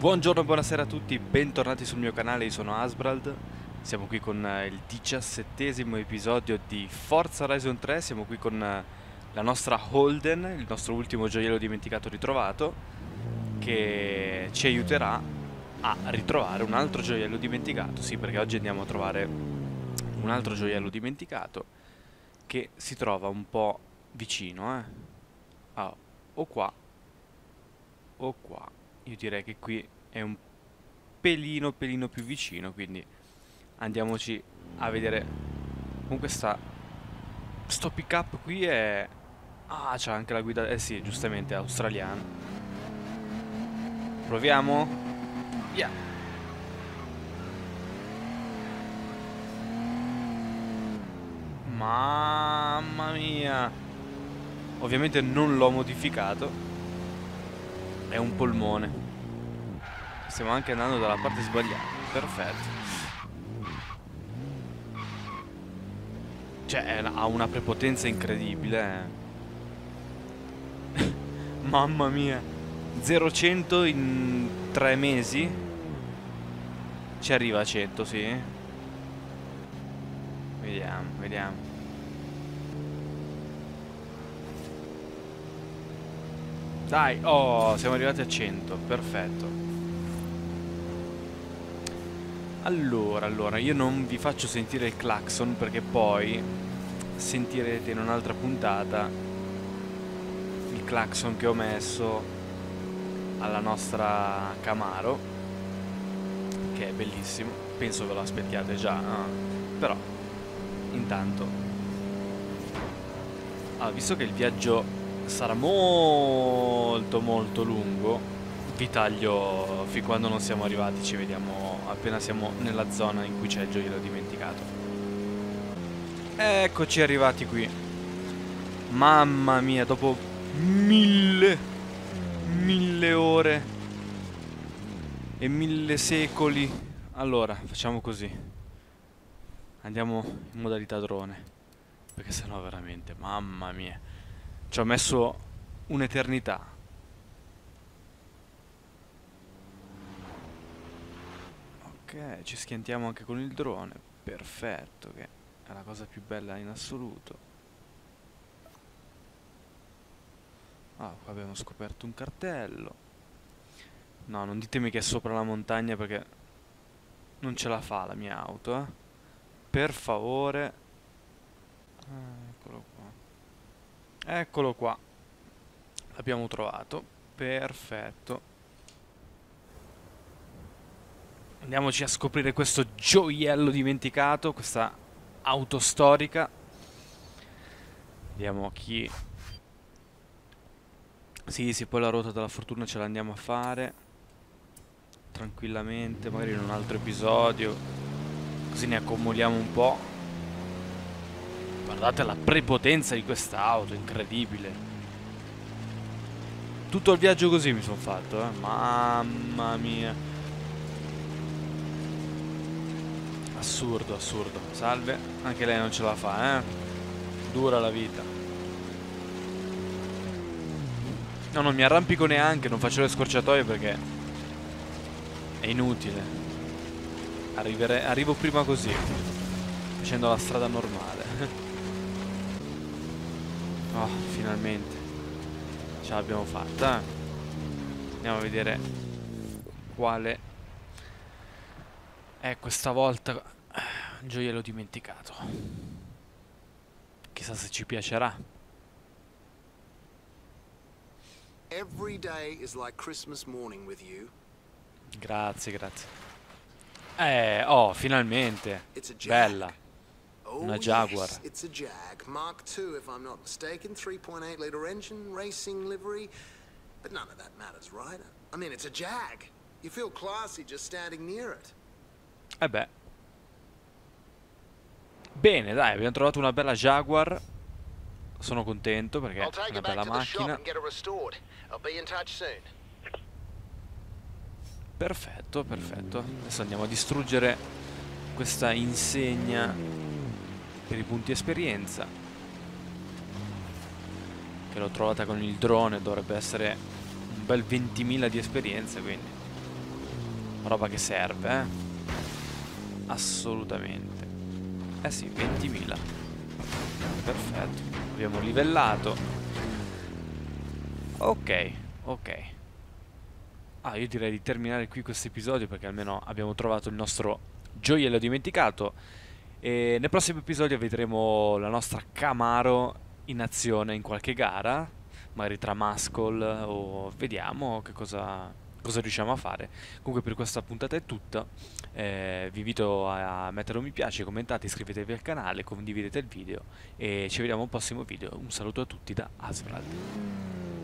Buongiorno e buonasera a tutti, bentornati sul mio canale, io sono Asbrald. Siamo qui con il 17° episodio di Forza Horizon 3. Siamo qui con la nostra Holden, il nostro ultimo gioiello dimenticato ritrovato, che ci aiuterà a ritrovare un altro gioiello dimenticato. Sì, perché oggi andiamo a trovare un altro gioiello dimenticato che si trova un po' vicino, Ah, o qua o qua. Io direi che qui è un pelino più vicino, quindi andiamoci a vedere. Comunque sto pick up qui è... Ah, c'ha anche la guida... Eh sì, giustamente, è australiana. Proviamo? Via! Mamma mia! Ovviamente non l'ho modificato. È un polmone. Stiamo anche andando dalla parte sbagliata. Perfetto. Cioè, ha una prepotenza incredibile. Mamma mia. 0-100 in 3 mesi? Ci arriva a 100, sì. Vediamo, vediamo. Dai, oh, siamo arrivati a 100, perfetto. Allora, io non vi faccio sentire il clacson perché poi sentirete in un'altra puntata il clacson che ho messo alla nostra Camaro, che è bellissimo. Penso ve lo aspettiate già, no? Però intanto, visto che il viaggio sarà molto lungo, vi taglio fin quando non siamo arrivati. Ci vediamo appena siamo nella zona in cui c'è il gioiello dimenticato. Eccoci arrivati qui. Mamma mia, dopo mille ore e 1000 secoli. Allora, facciamo così. Andiamo in modalità drone, perché sennò veramente, mamma mia, ci ho messo un'eternità. Ok, ci schiantiamo anche con il drone. Perfetto, che è la cosa più bella in assoluto. Ah, qua abbiamo scoperto un cartello. No, non ditemi che è sopra la montagna perché non ce la fa la mia auto, eh. Per favore. Eccolo qua. Eccolo qua. L'abbiamo trovato. Perfetto. Andiamoci a scoprire questo gioiello dimenticato, questa auto storica. Vediamo chi... Sì, poi la ruota della fortuna ce la andiamo a fare tranquillamente, magari in un altro episodio, così ne accumuliamo un po'. Guardate la prepotenza di quest'auto, incredibile. Tutto il viaggio così mi sono fatto, mamma mia. Assurdo. Salve, anche lei non ce la fa, Dura la vita. No, non mi arrampico neanche, non faccio le scorciatoie perché è inutile. Arrivo prima così, facendo la strada normale. Oh, finalmente ce l'abbiamo fatta. Andiamo a vedere quale è questa volta. Gioiello dimenticato. Chissà se ci piacerà. Every day is like Christmas morning with you. Grazie. Oh, finalmente. It's a Jag. Bella. Oh, Una Jaguar. yes, it's a Jag. Mark II, if I'm not mistaken. 3.8 liter engine, racing livery. But none of that matters, right? I mean, it's a Jag. You feel classy just standing near it. Beh. Bene, dai, abbiamo trovato una bella Jaguar. Sono contento perché è una bella macchina. Perfetto. Adesso andiamo a distruggere questa insegna per i punti esperienza, che l'ho trovata con il drone. Dovrebbe essere un bel 20.000 di esperienza, quindi roba che serve, assolutamente. Eh sì, 20.000. Perfetto, abbiamo livellato. Ok, ok. Ah, io direi di terminare qui questo episodio perché almeno abbiamo trovato il nostro gioiello dimenticato. E nel prossimo episodio vedremo la nostra Camaro in azione in qualche gara, magari tra Muscle o vediamo che cosa riusciamo a fare. Comunque per questa puntata è tutta. Vi invito a mettere un mi piace, commentate, iscrivetevi al canale, condividete il video e ci vediamo al prossimo video. Un saluto a tutti da Asvrad.